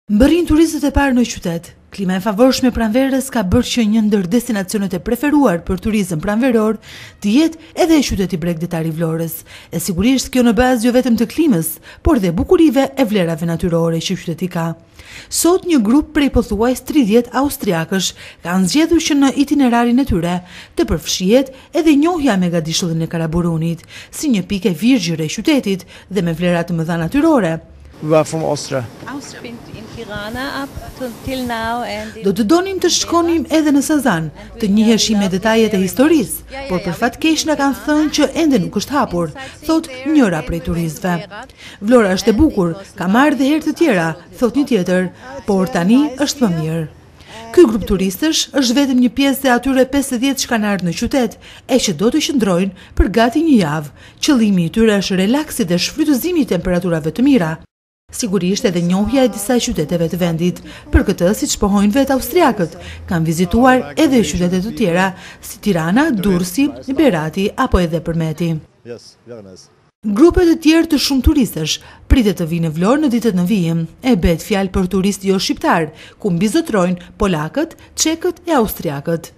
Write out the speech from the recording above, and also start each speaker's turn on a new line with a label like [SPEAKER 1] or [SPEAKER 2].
[SPEAKER 1] Mbërrin turistët e parë në qytet. Klima e favorshme pranverës ka bërë që një ndër destinacionet e preferuar për turizëm pranveror të jetë edhe qyteti bregdetar i Vlorës. E sigurisht kjo në bazë jo vetëm të klimës, por dhe bukurive e vlerave natyrore që qyteti ka. Sot një grup prej pothuajs 30 austriakësh kanë zgjedhur që në itinerarin e tyre të përfshihet edhe njohja me Gadishullin e Karaburunit, si një pikë e virgjëre e qytetit dhe me vlera të mëdha natyrore.
[SPEAKER 2] We are from Austria.
[SPEAKER 1] Do të donim të shkonim edhe në Sazan, të njiheshim me detajet e historisë, por për fat keq na kanë thënë që ende nuk është hapur, thot njëra prej turistëve. Vlora është e bukur, ka marrë dhe herë të tjera, thot një tjetër, por tani është më mirë. Ky grup turistësh është vetëm një pjesë e atyre 50 që kanë ardhur në qytet, e që do të qëndrojnë për gati një javë. Qëllimi i tyre është relaksi dhe shfrytëzimi i temperaturave të mira. Sigurisht edhe njohja e disa qyteteve të vendit. Për këtë, siç pohojnë vetë austriakët, kanë vizituar edhe qytete të tjera, si Tirana, Durrësi, Berati apo edhe Përmeti. Grupe të tjerë të shumë turistësh pritet të vinë në Vlorë në ditët në vijim. E bëhet fjalë për turistë jo shqiptar, ku mbizotrojnë polakët, çekët e austriakët.